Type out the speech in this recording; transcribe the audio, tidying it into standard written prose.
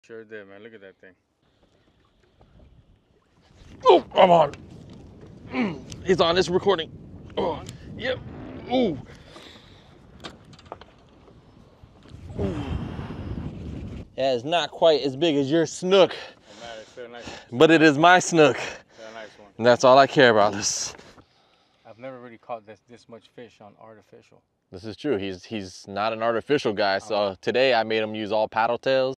Sure did, man. Look at that thing. Oh, I'm on. He's on. It's recording. Oh, yep. Ooh. Ooh. Yeah, it's not quite as big as your snook, It's still nice. but it is my snook. Still a nice one. And that's all I care about. This I've never really caught this much fish on artificial. is true. He's not an artificial guy, so today I made him use all paddle tails.